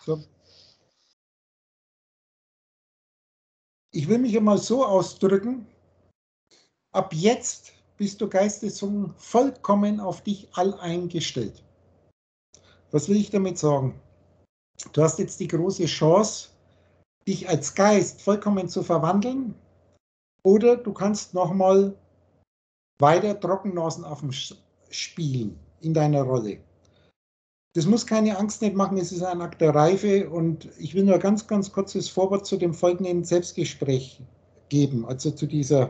So. Ich will mich einmal so ausdrücken, ab jetzt bist du geistesjung vollkommen auf dich alleingestellt. Was will ich damit sagen? Du hast jetzt die große Chance, dich als Geist vollkommen zu verwandeln, oder du kannst nochmal weiter Trockennasenaffen spielen in deiner Rolle. Das muss keine Angst nicht machen, es ist ein Akt der Reife, und ich will nur ganz kurzes Vorwort zu dem folgenden Selbstgespräch geben, also zu diesem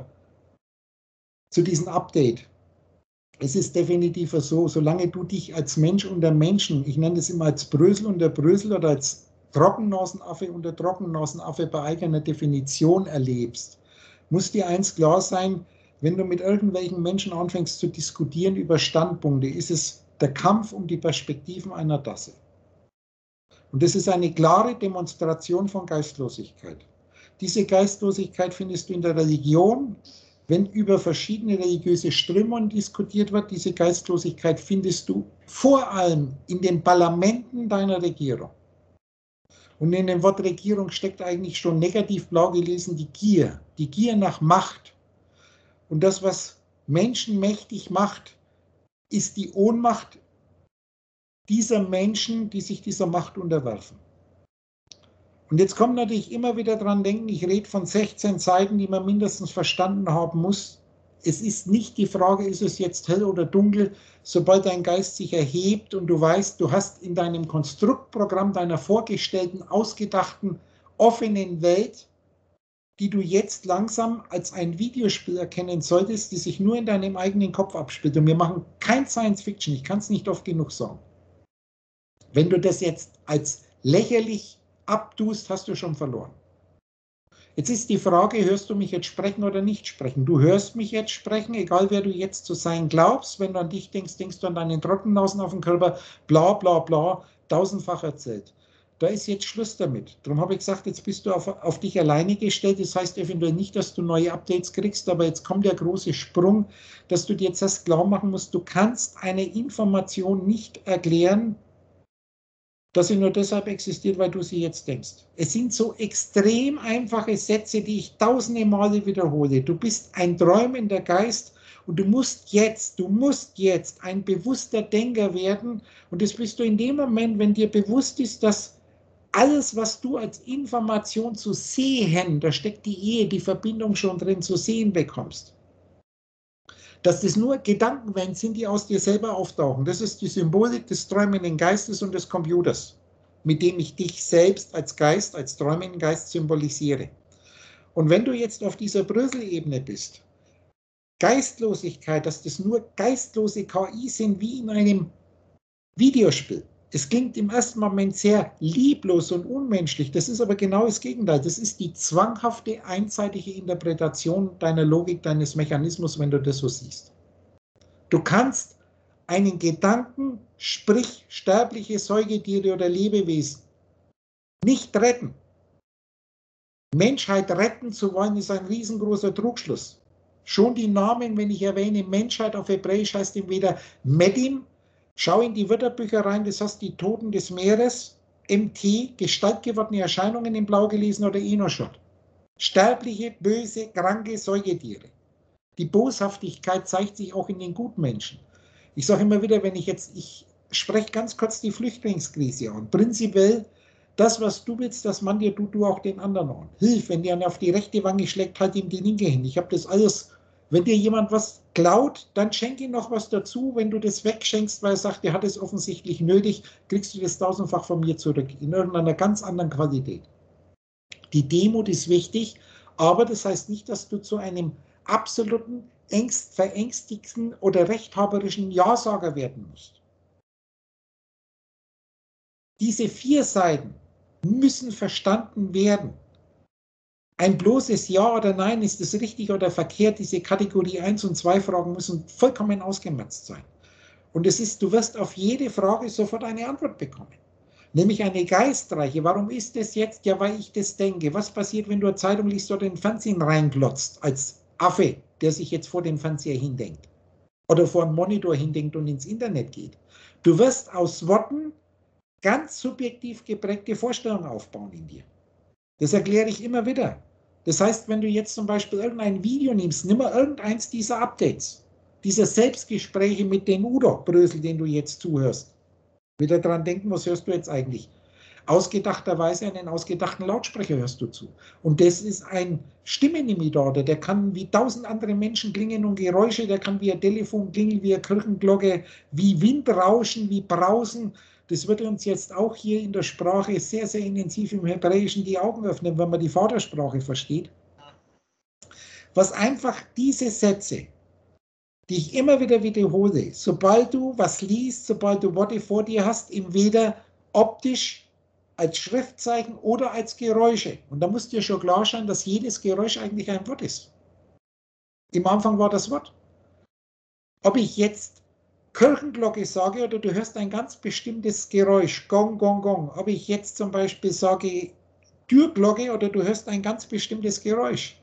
Update. Es ist definitiv so, solange du dich als Mensch unter Menschen, ich nenne das immer als Brösel unter Brösel oder als Trockennasenaffe unter Trockennasenaffe bei eigener Definition erlebst, muss dir eins klar sein: Wenn du mit irgendwelchen Menschen anfängst zu diskutieren über Standpunkte, ist es der Kampf um die Perspektiven einer Tasse. Und das ist eine klare Demonstration von Geistlosigkeit. Diese Geistlosigkeit findest du in der Religion, wenn über verschiedene religiöse Strömungen diskutiert wird. Diese Geistlosigkeit findest du vor allem in den Parlamenten deiner Regierung. Und in dem Wort Regierung steckt eigentlich schon negativ blau gelesen die Gier nach Macht. Und das, was Menschen mächtig macht, ist die Ohnmacht dieser Menschen, die sich dieser Macht unterwerfen. Und jetzt kommt natürlich immer wieder dran denken, ich rede von 16 Seiten, die man mindestens verstanden haben muss. Es ist nicht die Frage, ist es jetzt hell oder dunkel, sobald dein Geist sich erhebt und du weißt, du hast in deinem Konstruktprogramm deiner vorgestellten, ausgedachten, offenen Welt, die du jetzt langsam als ein Videospiel erkennen solltest, die sich nur in deinem eigenen Kopf abspielt. Und wir machen kein Science Fiction, ich kann es nicht oft genug sagen. Wenn du das jetzt als lächerlich abtust, hast du schon verloren. Jetzt ist die Frage, hörst du mich jetzt sprechen oder nicht sprechen? Du hörst mich jetzt sprechen, egal wer du jetzt zu sein glaubst. Wenn du an dich denkst, denkst du an deinen Trockennasen auf dem Körper, bla bla bla, tausendfach erzählt. Da ist jetzt Schluss damit. Darum habe ich gesagt, jetzt bist du auf dich alleine gestellt. Das heißt eventuell nicht, dass du neue Updates kriegst, aber jetzt kommt der große Sprung, dass du dir jetzt erst klar machen musst, du kannst eine Information nicht erklären, dass sie nur deshalb existiert, weil du sie jetzt denkst. Es sind so extrem einfache Sätze, die ich tausende Male wiederhole. Du bist ein träumender Geist und du musst jetzt ein bewusster Denker werden. Und das bist du in dem Moment, wenn dir bewusst ist, dass alles, was du als Information zu sehen, da steckt die Ehe, die Verbindung schon drin, zu sehen bekommst. Dass das nur Gedankenwellen sind, die aus dir selber auftauchen. Das ist die Symbolik des träumenden Geistes und des Computers, mit dem ich dich selbst als Geist, als träumenden Geist symbolisiere. Und wenn du jetzt auf dieser Brösel-Ebene bist, Geistlosigkeit, dass das nur geistlose KI sind wie in einem Videospiel. Es klingt im ersten Moment sehr lieblos und unmenschlich, das ist aber genau das Gegenteil. Das ist die zwanghafte, einseitige Interpretation deiner Logik, deines Mechanismus, wenn du das so siehst. Du kannst einen Gedanken, sprich sterbliche Säugetiere oder Lebewesen, nicht retten. Menschheit retten zu wollen, ist ein riesengroßer Trugschluss. Schon die Namen, wenn ich erwähne Menschheit auf Hebräisch, heißt entweder Medim. Schau in die Wörterbücher rein, das heißt die Toten des Meeres, MT, gestaltgewordene Erscheinungen in Blau gelesen, oder Enoshot. Sterbliche, böse, kranke Säugetiere. Die Boshaftigkeit zeigt sich auch in den Gutmenschen. Ich sage immer wieder, ich spreche ganz kurz die Flüchtlingskrise an. Prinzipiell, das, was du willst, das man dir tut, du auch den anderen an. Hilf, wenn dir auf die rechte Wange schlägt, halt ihm die linke hin. Ich habe das alles. Wenn dir jemand was klaut, dann schenk ihm noch was dazu. Wenn du das wegschenkst, weil er sagt, er hat es offensichtlich nötig, kriegst du das tausendfach von mir zurück, in irgendeiner ganz anderen Qualität. Die Demut ist wichtig, aber das heißt nicht, dass du zu einem absoluten, verängstigten oder rechthaberischen Ja-Sager werden musst. Diese 4 Seiten müssen verstanden werden. Ein bloßes Ja oder Nein, ist es richtig oder verkehrt, diese Kategorie 1 und 2 Fragen müssen vollkommen ausgemerzt sein. Und du wirst auf jede Frage sofort eine Antwort bekommen. Nämlich eine geistreiche. Warum ist es jetzt? Ja, weil ich das denke. Was passiert, wenn du eine Zeitung liest oder in den Fernsehen reinglotzt, als Affe, der sich jetzt vor dem Fernseher hindenkt? Oder vor einen Monitor hindenkt und ins Internet geht? Du wirst aus Worten ganz subjektiv geprägte Vorstellung aufbauen in dir. Das erkläre ich immer wieder. Das heißt, wenn du jetzt zum Beispiel irgendein Video nimmst, nimm mal irgendeins dieser Updates, dieser Selbstgespräche mit dem Udo Brösel, den du jetzt zuhörst. Wieder dran denken, was hörst du jetzt eigentlich? Ausgedachterweise einen ausgedachten Lautsprecher hörst du zu. Und das ist ein Stimmenimitator, der kann wie 1000 andere Menschen klingen und Geräusche, der kann wie ein Telefon klingeln, wie eine Kirchenglocke, wie Windrauschen, wie Brausen. Das wird uns jetzt auch hier in der Sprache sehr, sehr intensiv im Hebräischen die Augen öffnen, wenn man die Vatersprache versteht. Was einfach diese Sätze, die ich immer wieder wiederhole, sobald du was liest, sobald du Worte vor dir hast, entweder optisch als Schriftzeichen oder als Geräusche. Und da muss dir schon klar sein, dass jedes Geräusch eigentlich ein Wort ist. Im Anfang war das Wort. Ob ich jetzt Kirchenglocke sage oder du hörst ein ganz bestimmtes Geräusch, Gong, Gong, Gong. Ob ich jetzt zum Beispiel sage Türglocke oder du hörst ein ganz bestimmtes Geräusch.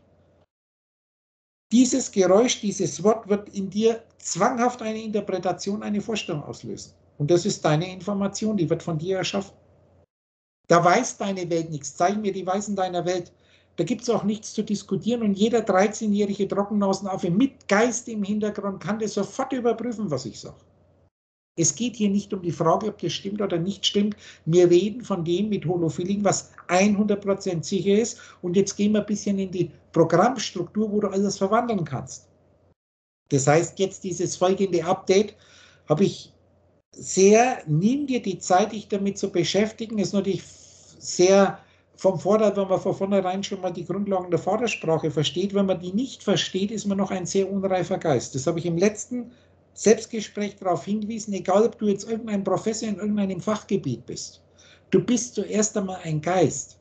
Dieses Geräusch, dieses Wort wird in dir zwanghaft eine Interpretation, eine Vorstellung auslösen. Und das ist deine Information, die wird von dir erschaffen. Da weiß deine Welt nichts. Zeig mir die Weisen deiner Welt. Da gibt es auch nichts zu diskutieren und jeder 13-jährige Trockennasenaffe mit Geist im Hintergrund kann das sofort überprüfen, was ich sage. Es geht hier nicht um die Frage, ob das stimmt oder nicht stimmt. Wir reden von dem mit Holofeeling, was 100% sicher ist. Und jetzt gehen wir ein bisschen in die Programmstruktur, wo du alles verwandeln kannst. Das heißt, jetzt dieses folgende Update habe ich nimm dir die Zeit, dich damit zu beschäftigen, ist natürlich sehr vom Vorteil, wenn man von vornherein schon mal die Grundlagen der Vatersprache versteht. Wenn man die nicht versteht, ist man noch ein sehr unreifer Geist. Das habe ich im letzten Selbstgespräch darauf hingewiesen, egal ob du jetzt irgendein Professor in irgendeinem Fachgebiet bist. Du bist zuerst einmal ein Geist,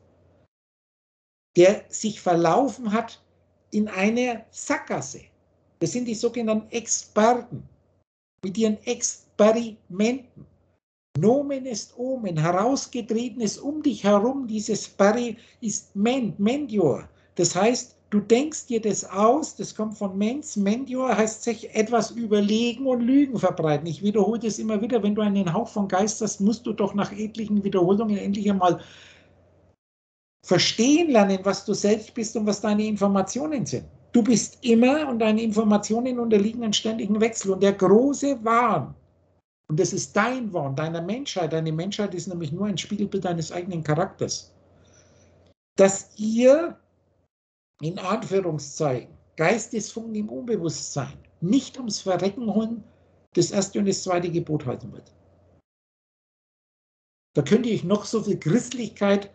der sich verlaufen hat in eine Sackgasse. Das sind die sogenannten Experten mit ihren Experimenten. Nomen ist Omen, herausgetreten ist um dich herum, dieses Peri ist Mendior. Das heißt, du denkst dir das aus, das kommt von Mens, Mendior heißt sich etwas überlegen und Lügen verbreiten. Ich wiederhole das immer wieder, wenn du einen Hauch von Geist hast, musst du doch nach etlichen Wiederholungen endlich einmal verstehen lernen, was du selbst bist und was deine Informationen sind. Du bist immer und deine Informationen unterliegen einem ständigen Wechsel. Und der große Wahn, und das ist dein Wahn, deiner Menschheit, deine Menschheit ist nämlich nur ein Spiegelbild deines eigenen Charakters, dass ihr, in Anführungszeichen, Geistesfunken im Unbewusstsein nicht ums Verrecken holen das erste und das zweite Gebot halten wird. Da könnte ich noch so viel Christlichkeit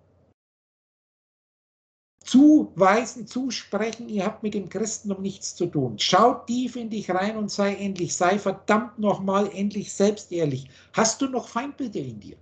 zuweisen, zusprechen, ihr habt mit dem Christentum nichts zu tun. Schau tief in dich rein und sei verdammt nochmal endlich selbst ehrlich. Hast du noch Feindbilder in dir?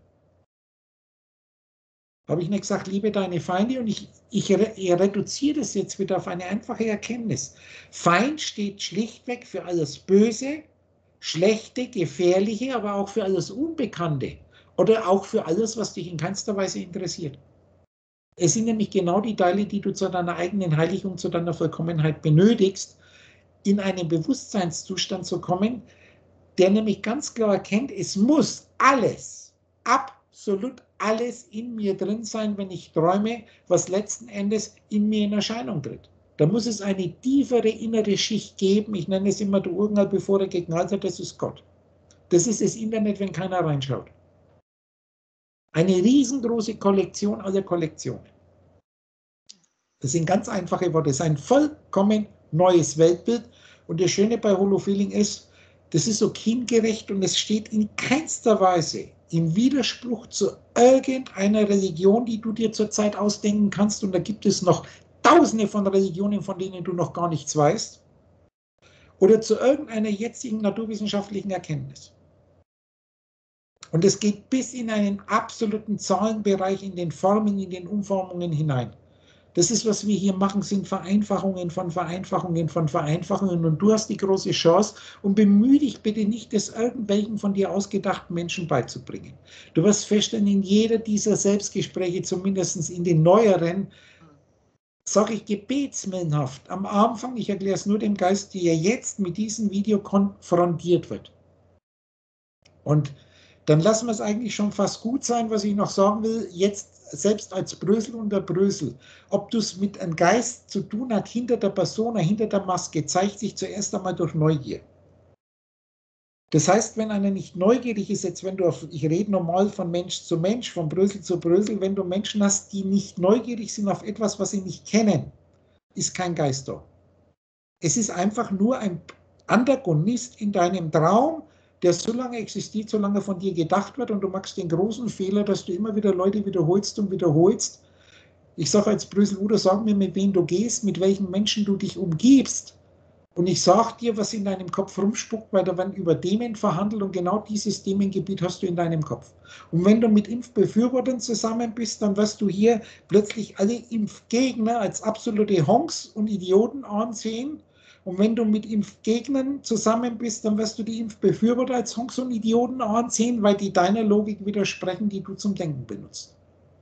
Habe ich nicht gesagt, liebe deine Feinde, und ich reduziere das jetzt wieder auf eine einfache Erkenntnis. Feind steht schlichtweg für alles Böse, Schlechte, Gefährliche, aber auch für alles Unbekannte oder auch für alles, was dich in keinster Weise interessiert. Es sind nämlich genau die Teile, die du zu deiner eigenen Heiligung, zu deiner Vollkommenheit benötigst, in einen Bewusstseinszustand zu kommen, der nämlich ganz klar erkennt, es muss alles, absolut alles in mir drin sein, wenn ich träume, was letzten Endes in mir in Erscheinung tritt. Da muss es eine tiefere innere Schicht geben. Ich nenne es immer der Urknall, bevor er geknallt hat, das ist Gott. Das ist das Internet, wenn keiner reinschaut. Eine riesengroße Kollektion aller Kollektionen. Das sind ganz einfache Worte. Das ist ein vollkommen neues Weltbild. Und das Schöne bei Holofeeling ist, das ist so kindgerecht und es steht in keinster Weise im Widerspruch zu irgendeiner Religion, die du dir zurzeit ausdenken kannst. Und da gibt es noch Tausende von Religionen, von denen du noch gar nichts weißt. Oder zu irgendeiner jetzigen naturwissenschaftlichen Erkenntnis. Und es geht bis in einen absoluten Zahlenbereich, in den Formen, in den Umformungen hinein. Das ist, was wir hier machen, sind Vereinfachungen von Vereinfachungen von Vereinfachungen. Und du hast die große Chance und bemühe dich bitte nicht, das irgendwelchen von dir ausgedachten Menschen beizubringen. Du wirst feststellen, in jeder dieser Selbstgespräche, zumindest in den neueren, sage ich gebetsmillenhaft, am Anfang, ich erkläre es nur dem Geist, der jetzt mit diesem Video konfrontiert wird. Und dann lassen wir es eigentlich schon fast gut sein, was ich noch sagen will, jetzt selbst als Brösel unter Brösel. Ob du es mit einem Geist zu tun hast, hinter der Persona, hinter der Maske, zeigt sich zuerst einmal durch Neugier. Das heißt, wenn einer nicht neugierig ist, jetzt wenn du ich rede normal von Mensch zu Mensch, von Brösel zu Brösel, wenn du Menschen hast, die nicht neugierig sind auf etwas, was sie nicht kennen, ist kein Geist da. Es ist einfach nur ein Antagonist in deinem Traum, der so lange existiert, solange von dir gedacht wird, und du machst den großen Fehler, dass du immer wieder Leute wiederholst und wiederholst. Ich sage als Brösel, sag mir, mit wem du gehst, mit welchen Menschen du dich umgibst. Und ich sage dir, was in deinem Kopf rumspuckt, weil da werden über Themen verhandelt, und genau dieses Themengebiet hast du in deinem Kopf. Und wenn du mit Impfbefürwortern zusammen bist, dann wirst du hier plötzlich alle Impfgegner als absolute Honks und Idioten ansehen. Und wenn du mit Impfgegnern zusammen bist, dann wirst du die Impfbefürworter als Honks und Idioten ansehen, weil die deiner Logik widersprechen, die du zum Denken benutzt.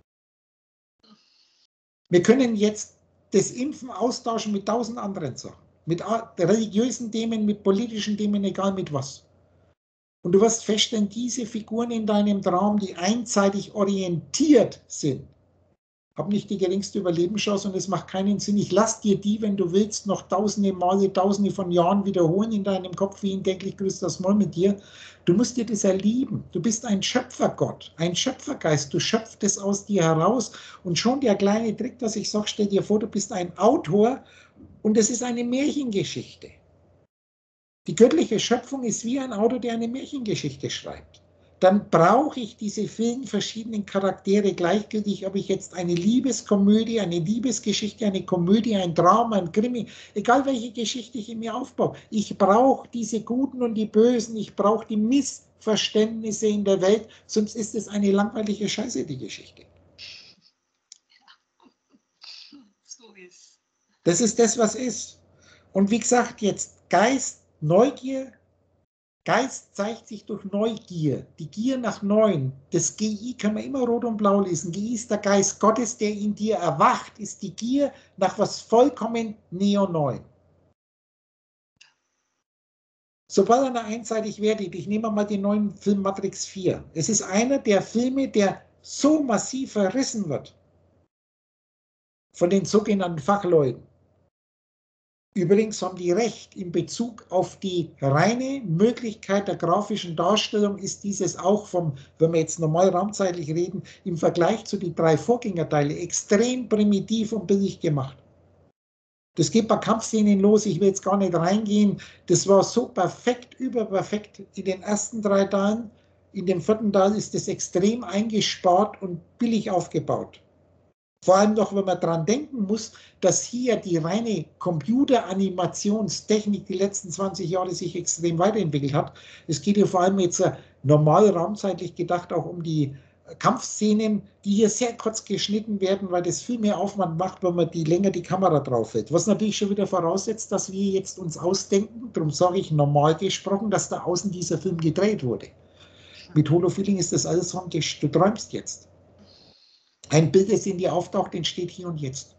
Wir können jetzt das Impfen austauschen mit 1000 anderen Sachen. Mit religiösen Themen, mit politischen Themen, egal mit was. Und du wirst feststellen, diese Figuren in deinem Traum, die einseitig orientiert sind, haben nicht die geringste Überlebenschance, und es macht keinen Sinn. Ich lasse dir die, wenn du willst, noch tausende Male, tausende von Jahren wiederholen in deinem Kopf, wie in täglich grüßt das Mal mit dir. Du musst dir das erlieben. Du bist ein Schöpfergott, ein Schöpfergeist. Du schöpfst es aus dir heraus, und schon der kleine Trick, dass ich sage, stell dir vor, du bist ein Autor, und es ist eine Märchengeschichte. Die göttliche Schöpfung ist wie ein Autor, der eine Märchengeschichte schreibt. Dann brauche ich diese vielen verschiedenen Charaktere gleichgültig, ob ich jetzt eine Liebeskomödie, eine Liebesgeschichte, eine Komödie, ein Drama, ein Krimi, egal welche Geschichte ich in mir aufbaue. Ich brauche diese Guten und die Bösen, ich brauche die Missverständnisse in der Welt, sonst ist es eine langweilige Scheiße, die Geschichte. So ist. Das ist das, was ist. Und wie gesagt, jetzt Geist, Neugier. Geist zeigt sich durch Neugier, die Gier nach Neuen. Das GI kann man immer rot und blau lesen. GI ist der Geist Gottes, der in dir erwacht, ist die Gier nach was vollkommen neoneu. Sobald einer einseitig wertet, ich nehme mal den neuen Film Matrix 4. Es ist einer der Filme, der so massiv verrissen wird von den sogenannten Fachleuten. Übrigens haben die recht, in Bezug auf die reine Möglichkeit der grafischen Darstellung ist dieses auch wenn wir jetzt normal raumzeitlich reden, im Vergleich zu den 3 Vorgängerteile extrem primitiv und billig gemacht. Das geht bei Kampfszenen los, ich will jetzt gar nicht reingehen, das war so perfekt, überperfekt in den ersten 3 Teilen, in dem 4. Teil ist es extrem eingespart und billig aufgebaut. Vor allem noch, wenn man daran denken muss, dass hier die reine Computeranimationstechnik die letzten 20 Jahre sich extrem weiterentwickelt hat. Es geht hier vor allem jetzt normal raumzeitlich gedacht auch um die Kampfszenen, die hier sehr kurz geschnitten werden, weil das viel mehr Aufwand macht, wenn man länger die Kamera drauf hält. Was natürlich schon wieder voraussetzt, dass wir jetzt uns ausdenken, darum sage ich normal gesprochen, dass da außen dieser Film gedreht wurde. Mit Holofeeling ist das alles vom Tisch. Du träumst jetzt. Ein Bild, das in dir auftaucht, entsteht hier und jetzt.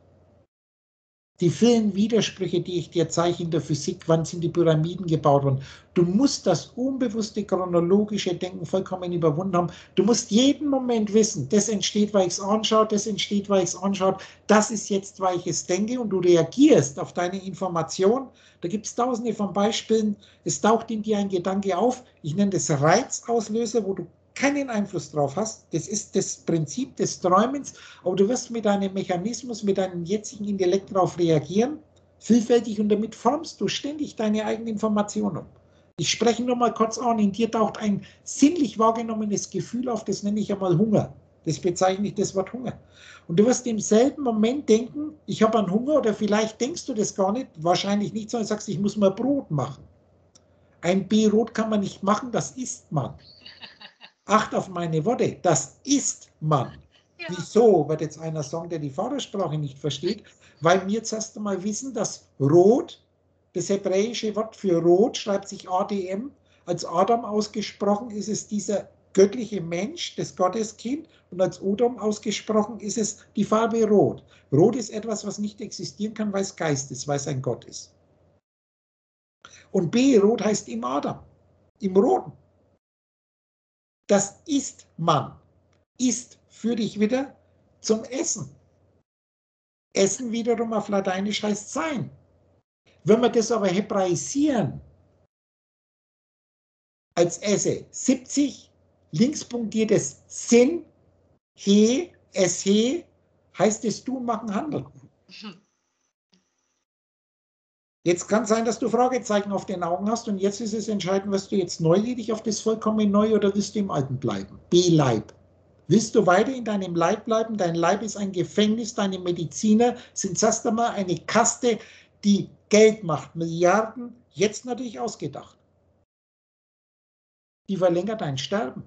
Die vielen Widersprüche, die ich dir zeige in der Physik, wann sind die Pyramiden gebaut worden. Du musst das unbewusste chronologische Denken vollkommen überwunden haben. Du musst jeden Moment wissen, das entsteht, weil ich es anschaue, das entsteht, weil ich es anschaue, das ist jetzt, weil ich es denke, und du reagierst auf deine Information. Da gibt es tausende von Beispielen. Es taucht in dir ein Gedanke auf. Ich nenne das Reizauslöser, wo du keinen Einfluss drauf hast. Das ist das Prinzip des Träumens, aber du wirst mit deinem Mechanismus, mit deinem jetzigen Intellekt darauf reagieren, vielfältig, und damit formst du ständig deine eigenen Informationen. Ich spreche nur mal kurz an, in dir taucht ein sinnlich wahrgenommenes Gefühl auf, das nenne ich einmal Hunger. Das bezeichne ich das Wort Hunger. Und du wirst im selben Moment denken, ich habe einen Hunger, oder vielleicht denkst du das gar nicht, wahrscheinlich nicht, sondern sagst, ich muss mal Brot machen. Ein B-Rot kann man nicht machen, das isst man. Acht auf meine Worte, das ist man. Ja. Wieso, wird jetzt einer sagen, der die Vatersprache nicht versteht? Weil wir zuerst einmal wissen, dass Rot, das hebräische Wort für Rot, schreibt sich ADM, als Adam ausgesprochen ist es dieser göttliche Mensch, das Gotteskind, und als Odom ausgesprochen ist es die Farbe Rot. Rot ist etwas, was nicht existieren kann, weil es Geist ist, weil es ein Gott ist. Und B, Rot heißt im Adam, im Roten. Das isst man. Isst für dich wieder zum Essen. Essen wiederum auf Lateinisch heißt sein. Wenn wir das aber hebraisieren, als esse, 70 linkspunktiertes Sinn, he, es he, heißt es tun, machen, handeln. Jetzt kann sein, dass du Fragezeichen auf den Augen hast und jetzt ist es entscheidend, wirst du jetzt neugierig auf das vollkommen Neue oder willst du im Alten bleiben? B-Leib. Willst du weiter in deinem Leib bleiben? Dein Leib ist ein Gefängnis, deine Mediziner sind erst einmal eine Kaste, die Geld macht, Milliarden, jetzt natürlich ausgedacht. Die verlängert dein Sterben.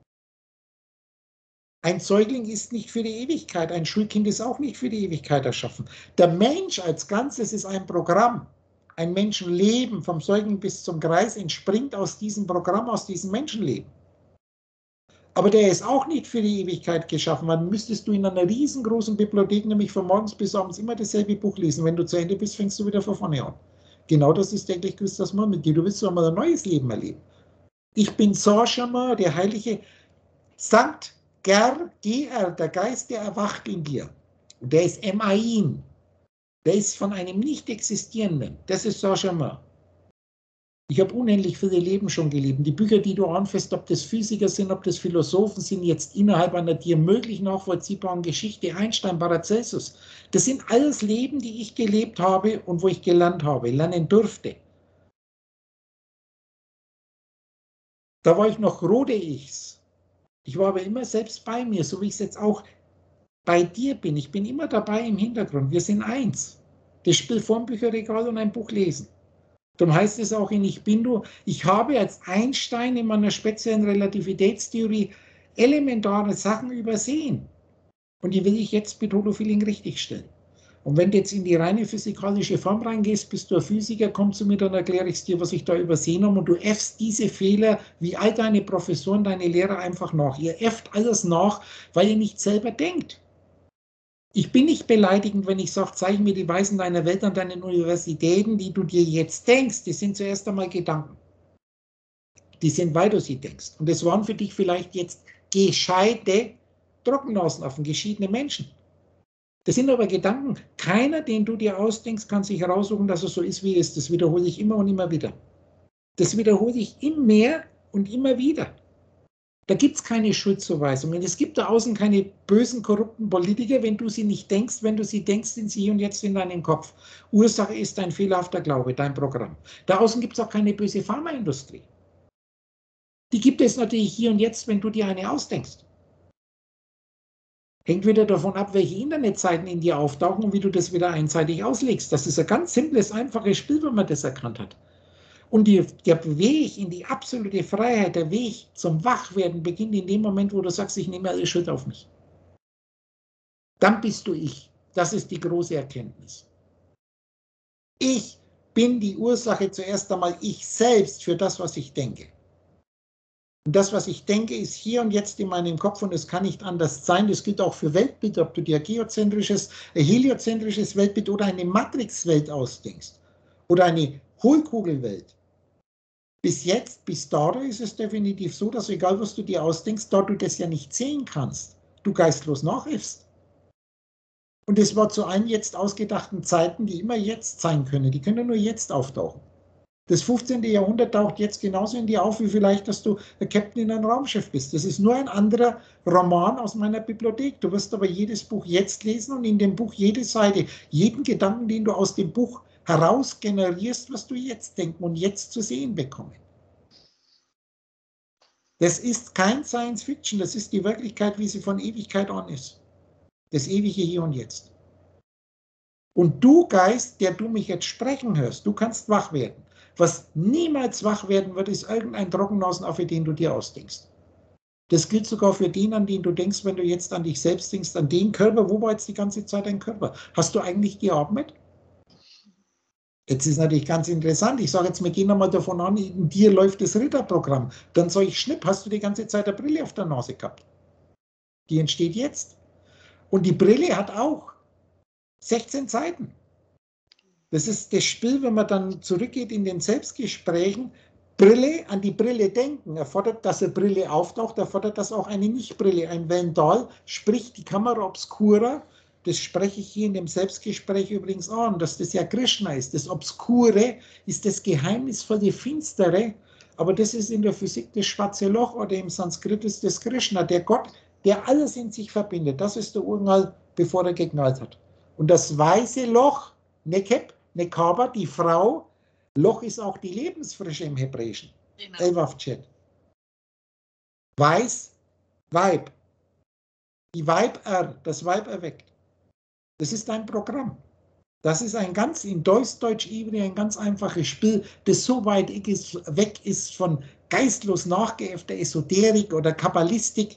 Ein Säugling ist nicht für die Ewigkeit, ein Schulkind ist auch nicht für die Ewigkeit erschaffen. Der Mensch als Ganzes ist ein Programm. Ein Menschenleben vom Säugling bis zum Greis entspringt aus diesem Programm, aus diesem Menschenleben. Aber der ist auch nicht für die Ewigkeit geschaffen. Dann müsstest du in einer riesengroßen Bibliothek, nämlich von morgens bis abends, immer dasselbe Buch lesen. Wenn du zu Ende bist, fängst du wieder von vorne an. Genau das ist täglich grüßt das Murmeltier. Du willst doch mal ein neues Leben erleben. Ich bin Saint-Germain, der heilige Sankt GR, der Geist, der erwacht in dir. Und der ist Emain. Der ist von einem nicht existierenden. Das ist Saint-Germain. Ich habe unendlich viele Leben schon gelebt. Die Bücher, die du anfasst, ob das Physiker sind, ob das Philosophen sind, jetzt innerhalb einer dir möglich nachvollziehbaren Geschichte, Einstein, Paracelsus, das sind alles Leben, die ich gelebt habe und wo ich gelernt habe, lernen durfte. Da war ich noch rote Ichs. Ich war aber immer selbst bei mir, so wie ich es jetzt auch bei dir bin. Ich bin immer dabei im Hintergrund. Wir sind eins. Das Spiel vorm Bücherregal und ein Buch lesen. Darum heißt es auch in Ich bin du. Ich habe als Einstein in meiner speziellen Relativitätstheorie elementare Sachen übersehen. Und die will ich jetzt mit Holofeeling richtigstellen. Und wenn du jetzt in die reine physikalische Form reingehst, bist du ein Physiker, komm zu mir, dann erkläre ich es dir, was ich da übersehen habe. Und du äffst diese Fehler, wie all deine Professoren, deine Lehrer einfach nach. Ihr äfft alles nach, weil ihr nicht selber denkt. Ich bin nicht beleidigend, wenn ich sage, zeig mir die Weisen deiner Welt an deinen Universitäten, die du dir jetzt denkst. Die sind zuerst einmal Gedanken. Die sind, weil du sie denkst. Und das waren für dich vielleicht jetzt gescheite Trockennasenaffen, geschiedene Menschen. Das sind aber Gedanken. Keiner, den du dir ausdenkst, kann sich heraussuchen, dass er so ist, wie er ist. Das wiederhole ich immer und immer wieder. Das wiederhole ich immer mehr und immer wieder. Da gibt es keine Schuldzuweisungen. Es gibt da außen keine bösen, korrupten Politiker, wenn du sie nicht denkst. Wenn du sie denkst, sind sie hier und jetzt in deinem Kopf. Ursache ist dein fehlerhafter Glaube, dein Programm. Da außen gibt es auch keine böse Pharmaindustrie. Die gibt es natürlich hier und jetzt, wenn du dir eine ausdenkst. Hängt wieder davon ab, welche Internetseiten in dir auftauchen und wie du das wieder einseitig auslegst. Das ist ein ganz simples, einfaches Spiel, wenn man das erkannt hat. Und der Weg in die absolute Freiheit, der Weg zum Wachwerden beginnt in dem Moment, wo du sagst, ich nehme alle Schuld auf mich. Dann bist du ich. Das ist die große Erkenntnis. Ich bin die Ursache zuerst einmal ich selbst für das, was ich denke. Und das, was ich denke, ist hier und jetzt in meinem Kopf und es kann nicht anders sein. Das gilt auch für Weltbild, ob du dir ein geozentrisches, ein heliozentrisches Weltbild oder eine Matrixwelt ausdenkst oder eine Hohlkugelwelt. Bis jetzt, bis dato ist es definitiv so, dass egal was du dir ausdenkst, da du das ja nicht sehen kannst, du geistlos nachhilfst. Und es war zu allen jetzt ausgedachten Zeiten, die immer jetzt sein können. Die können nur jetzt auftauchen. Das 15. Jahrhundert taucht jetzt genauso in dir auf, wie vielleicht, dass du der Captain in einem Raumschiff bist. Das ist nur ein anderer Roman aus meiner Bibliothek. Du wirst aber jedes Buch jetzt lesen und in dem Buch jede Seite, jeden Gedanken, den du aus dem Buch heraus generierst, was du jetzt denken und jetzt zu sehen bekommen. Das ist kein Science Fiction, das ist die Wirklichkeit, wie sie von Ewigkeit an ist. Das ewige Hier und Jetzt. Und du, Geist, der du mich jetzt sprechen hörst, du kannst wach werden. Was niemals wach werden wird, ist irgendein Trockennasenaffe, den du dir ausdenkst. Das gilt sogar für den, an den du denkst, wenn du jetzt an dich selbst denkst, an den Körper. Wo war jetzt die ganze Zeit dein Körper? Hast du eigentlich geatmet? Jetzt ist natürlich ganz interessant. Ich sage jetzt, wir gehen einmal davon an, in dir läuft das Ritterprogramm. Dann sage ich, schnipp, hast du die ganze Zeit eine Brille auf der Nase gehabt. Die entsteht jetzt. Und die Brille hat auch 16 Seiten. Das ist das Spiel, wenn man dann zurückgeht in den Selbstgesprächen. Brille, an die Brille denken, erfordert, dass eine Brille auftaucht, erfordert das auch eine Nicht-Brille, ein Vandal, sprich die Kamera obscura, das spreche ich hier in dem Selbstgespräch übrigens an, dass das ja Krishna ist. Das Obskure ist das geheimnisvolle Finstere, aber das ist in der Physik das schwarze Loch oder im Sanskrit ist das Krishna, der Gott, der alles in sich verbindet. Das ist der Urknall, bevor er geknallt hat. Und das weiße Loch, Nekeb, Nekaba, die Frau, Loch ist auch die Lebensfrische im Hebräischen. Genau. Elvavchet. Weiß, Weib. Die Weib das Weib erweckt. Das ist ein Programm. Das ist ein ganz, in Deutsch-Ibri ein ganz einfaches Spiel, das so weit weg ist von geistlos nachgeäffter Esoterik oder Kabbalistik.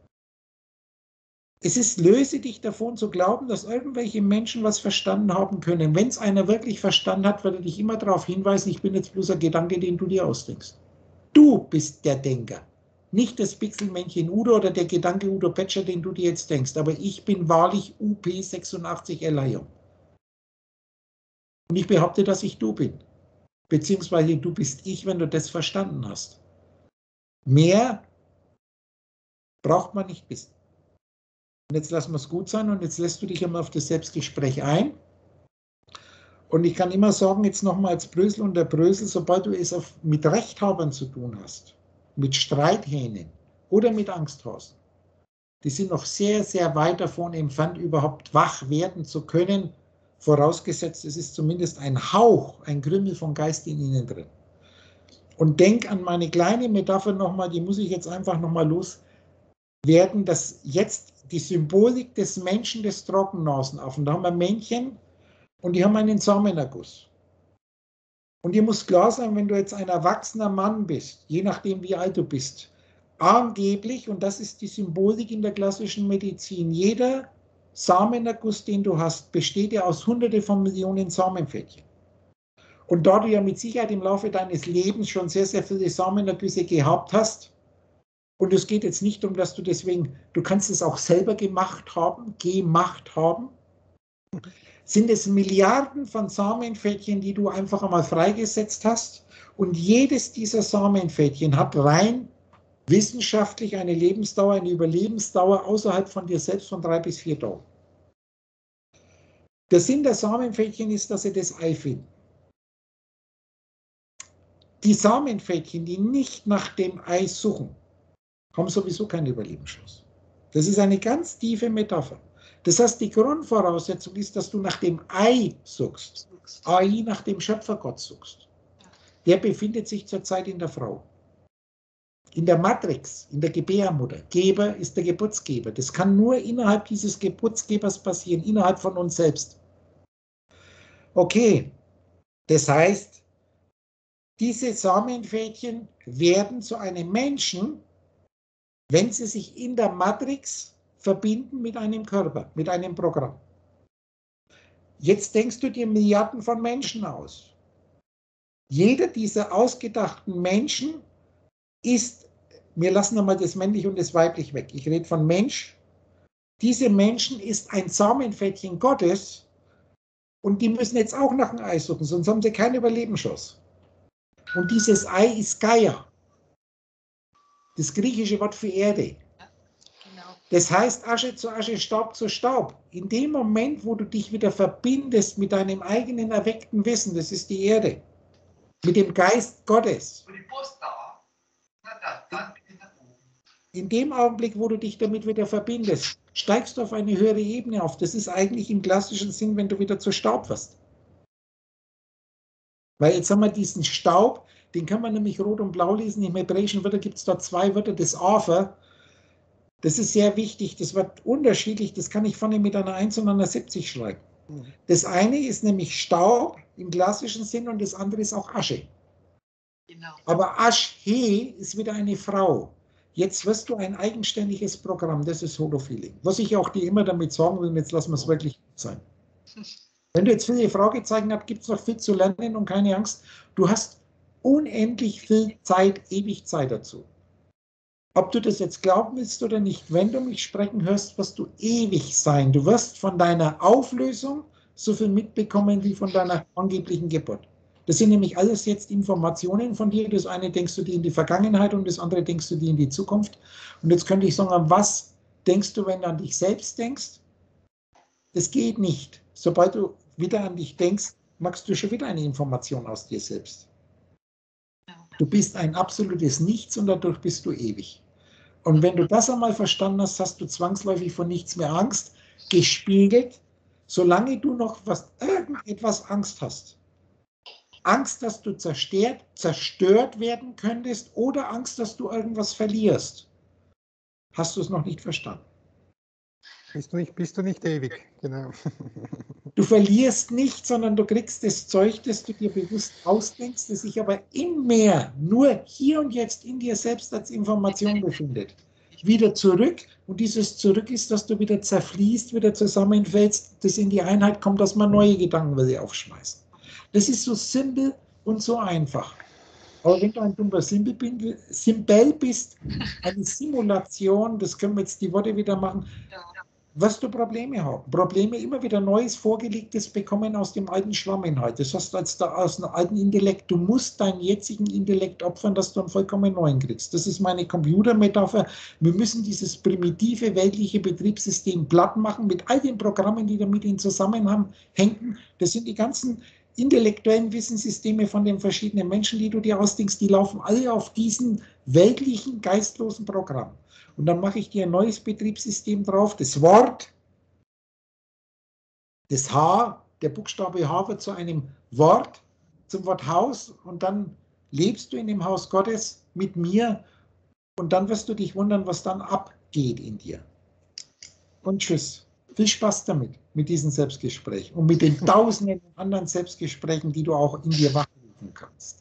Es ist, löse dich davon zu glauben, dass irgendwelche Menschen was verstanden haben können. Wenn es einer wirklich verstanden hat, wird er dich immer darauf hinweisen, ich bin jetzt bloß ein Gedanke, den du dir ausdenkst. Du bist der Denker, nicht das Pixelmännchen Udo oder der Gedanke Udo Petscher, den du dir jetzt denkst. Aber ich bin wahrlich UP86 Elion. Und ich behaupte, dass ich du bin. Beziehungsweise du bist ich, wenn du das verstanden hast. Mehr braucht man nicht wissen. Und jetzt lassen wir es gut sein und jetzt lässt du dich einmal auf das Selbstgespräch ein. Und ich kann immer sagen, jetzt nochmal als Brösel und der Brösel, sobald du es mit Rechthabern zu tun hast, mit Streithähnen oder mit Angsthasen, die sind noch sehr, sehr weit davon entfernt, überhaupt wach werden zu können, vorausgesetzt, es ist zumindest ein Hauch, ein Krümel von Geist in ihnen drin. Und denk an meine kleine Metapher nochmal, die muss ich jetzt einfach nochmal loswerden, dass jetzt die Symbolik des Menschen des Trockennasenaffen, da haben wir Männchen und die haben einen Samenerguss. Und dir muss klar sein, wenn du jetzt ein erwachsener Mann bist, je nachdem wie alt du bist, angeblich, und das ist die Symbolik in der klassischen Medizin, jeder Samenerguss, den du hast, besteht ja aus Hunderte von Millionen Samenfältchen. Und da du ja mit Sicherheit im Laufe deines Lebens schon sehr, sehr viele Samenergüsse gehabt hast, und es geht jetzt nicht um, dass du deswegen, du kannst es auch selber gemacht haben, sind es Milliarden von Samenfältchen, die du einfach einmal freigesetzt hast. Und jedes dieser Samenfältchen hat rein wissenschaftlich eine Lebensdauer, eine Überlebensdauer außerhalb von dir selbst von 3 bis 4 Tagen. Der Sinn der Samenfältchen ist, dass sie das Ei finden. Die Samenfältchen, die nicht nach dem Ei suchen, haben sowieso keine Überlebenschance. Das ist eine ganz tiefe Metapher. Das heißt, die Grundvoraussetzung ist, dass du nach dem Ei suchst. Ai nach dem Schöpfergott suchst. Der befindet sich zurzeit in der Frau. In der Matrix, in der Gebärmutter. Geber ist der Geburtsgeber. Das kann nur innerhalb dieses Geburtsgebers passieren, innerhalb von uns selbst. Okay, das heißt, diese Samenfältchen werden zu einem Menschen, wenn sie sich in der Matrix verbinden mit einem Körper, mit einem Programm. Jetzt denkst du dir Milliarden von Menschen aus. Jeder dieser ausgedachten Menschen ist, wir lassen einmal das männlich und das weiblich weg, ich rede von Mensch, diese Menschen ist ein Samenfältchen Gottes und die müssen jetzt auch nach dem Ei suchen, sonst haben sie keine Überlebenschance. Und dieses Ei ist Gaia, das griechische Wort für Erde. Das heißt Asche zu Asche, Staub zu Staub. In dem Moment, wo du dich wieder verbindest mit deinem eigenen erweckten Wissen, das ist die Erde, mit dem Geist Gottes. In dem Augenblick, wo du dich damit wieder verbindest, steigst du auf eine höhere Ebene auf. Das ist eigentlich im klassischen Sinn, wenn du wieder zu Staub wirst. Weil jetzt haben wir diesen Staub, den kann man nämlich rot und blau lesen. Im hebräischen Wörter gibt es da 2 Wörter, das Afer. Das ist sehr wichtig, das wird unterschiedlich, das kann ich vorne mit einer 1 und einer 70 schreiben. Das eine ist nämlich Staub im klassischen Sinn und das andere ist auch Asche. Genau. Aber Asche ist wieder eine Frau. Jetzt wirst du ein eigenständiges Programm, das ist Holofeeling. Was ich auch dir immer damit sagen will, jetzt lassen wir es wirklich gut sein. Wenn du jetzt viele Fragezeichen hast, gibt es noch viel zu lernen und keine Angst, du hast unendlich viel Zeit, ewig Zeit dazu. Ob du das jetzt glauben willst oder nicht, wenn du mich sprechen hörst, wirst du ewig sein. Du wirst von deiner Auflösung so viel mitbekommen wie von deiner angeblichen Geburt. Das sind nämlich alles jetzt Informationen von dir. Das eine denkst du dir in die Vergangenheit und das andere denkst du dir in die Zukunft. Und jetzt könnte ich sagen, was denkst du, wenn du an dich selbst denkst? Das geht nicht. Sobald du wieder an dich denkst, machst du schon wieder eine Information aus dir selbst. Du bist ein absolutes Nichts und dadurch bist du ewig. Und wenn du das einmal verstanden hast, hast du zwangsläufig von nichts mehr Angst, gespiegelt, solange du noch irgendetwas Angst hast. Angst, dass du zerstört werden könntest oder Angst, dass du irgendwas verlierst. Hast du es noch nicht verstanden? Bist du nicht ewig, genau. Du verlierst nicht, sondern du kriegst das Zeug, das du dir bewusst ausdenkst, das sich aber im Meer, nur hier und jetzt in dir selbst als Information befindet, wieder zurück. Und dieses Zurück ist, dass du wieder zerfließt, wieder zusammenfällst, das in die Einheit kommt, dass man neue Gedanken wieder aufschmeißen. Das ist so simpel und so einfach. Aber wenn du ein dummer Simpel bist, eine Simulation, das können wir jetzt die Worte wieder machen, wirst du Probleme haben. Probleme immer wieder Neues Vorgelegtes bekommen aus dem alten Schwamminhalt. Das heißt, aus dem alten Intellekt, du musst deinen jetzigen Intellekt opfern, dass du einen vollkommen neuen kriegst. Das ist meine Computermetapher. Wir müssen dieses primitive weltliche Betriebssystem platt machen mit all den Programmen, die damit in Zusammenhang hängen. Das sind die ganzen intellektuellen Wissenssysteme von den verschiedenen Menschen, die du dir ausdenkst, die laufen alle auf diesen weltlichen, geistlosen Programm. Und dann mache ich dir ein neues Betriebssystem drauf, das Wort, das H, der Buchstabe H wird zu einem Wort, zum Wort Haus und dann lebst du in dem Haus Gottes mit mir und dann wirst du dich wundern, was dann abgeht in dir. Und tschüss. Viel Spaß damit, mit diesem Selbstgespräch und mit den tausenden anderen Selbstgesprächen, die du auch in dir wachrufen kannst.